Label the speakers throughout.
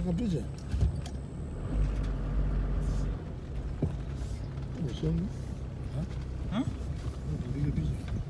Speaker 1: Nataka picha. Usoni.
Speaker 2: Ha?
Speaker 1: Nipige picha.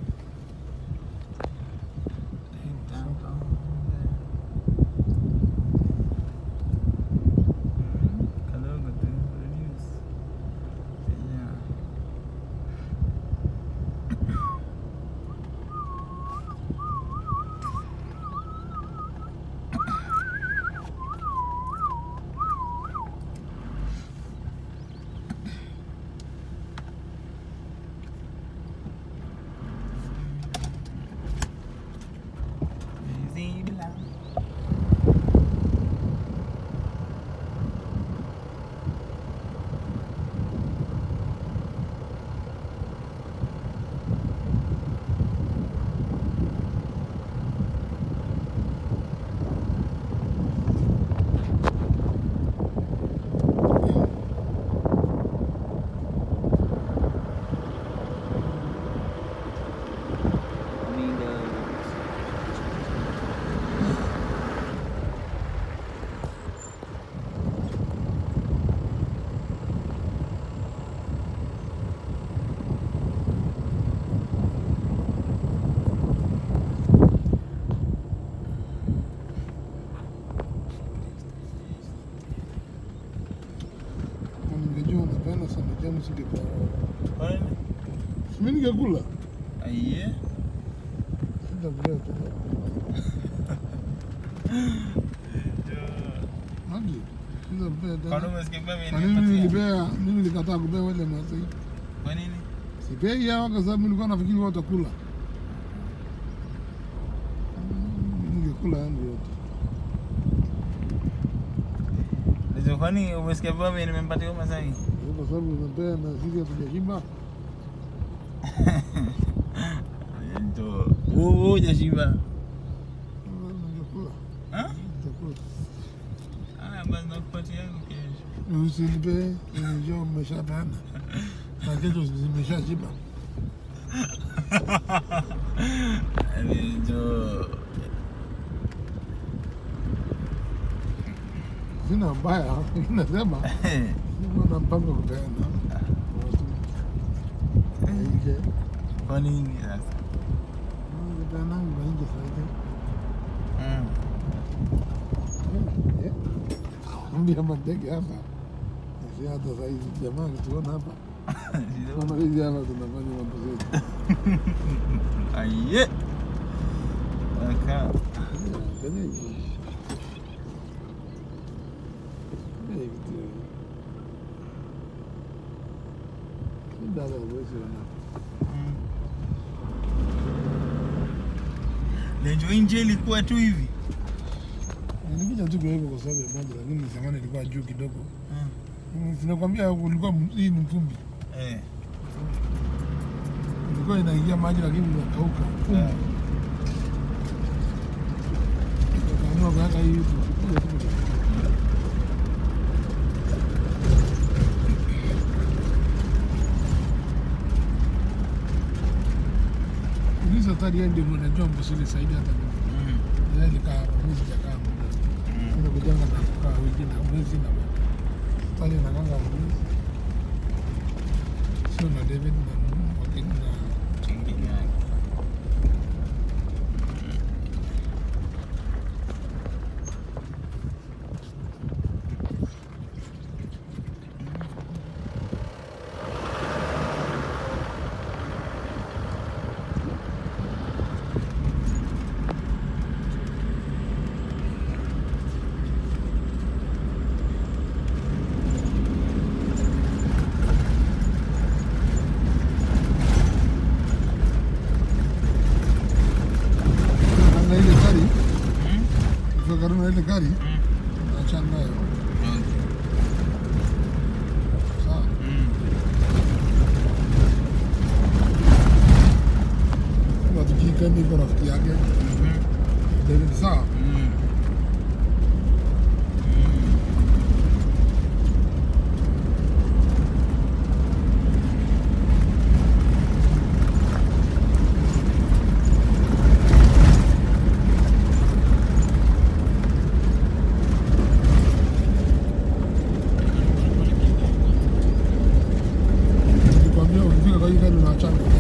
Speaker 1: Mimi ningekula.
Speaker 2: Aiye.
Speaker 1: Sasa vile tu. Maji. Sasa vile tu.
Speaker 2: Kwani umesikia mimi
Speaker 1: nilikataa kubeba wale Maasai.
Speaker 2: Kwa nini?
Speaker 1: Sipei hao kwa sababu nilikuwa nafikiri wao watakula. Ningekula yangu yote.
Speaker 2: Ndio kwani umesikia mimi nimempatia Maasai?
Speaker 1: Kwa sababu napea na sisi hatujashiba.
Speaker 2: Ndio. Wewe hujashiba.
Speaker 1: Ningekula.
Speaker 2: Ha?
Speaker 1: Nitakula.
Speaker 2: Basi nakupatia yangu kesho.
Speaker 1: Usinipe, njoo umeshabana. Na kesho zimeshashiba.
Speaker 2: Ndio.
Speaker 1: Sina mbaya, nasema. Sina mpango kupeana.
Speaker 2: Kwa nini sasa?
Speaker 1: Kupeana nje zaidi. Mbia mandege hapa. Sisi hata saizi jamani tuona hapa. Kama hizi hapa tunafanya mambo zetu.
Speaker 2: Aiye. Aka. Lenjo nje ilikuwa tu hivi.
Speaker 1: Nilikuja tu kwa hivyo kwa sababu ya maji, lakini zamani ilikuwa juu kidogo. Sinakwambia ulikuwa hii ni mfumbi. Ilikuwa inaingia maji lakini inakauka. Ndio kaka hii tu. Uliza tari ndio unajua Amboseli saidi hata mimi. Ndio nikaa mwezi jakaa. Ndio kujenga na kukaa wiki na mwezi na tari na kanga mwezi. Sio na David na wakini na
Speaker 2: kingine yake.
Speaker 1: ile gari achana nayo. Sawa. Watu kikani kwa rafiki yake. David sawa. tunawachana.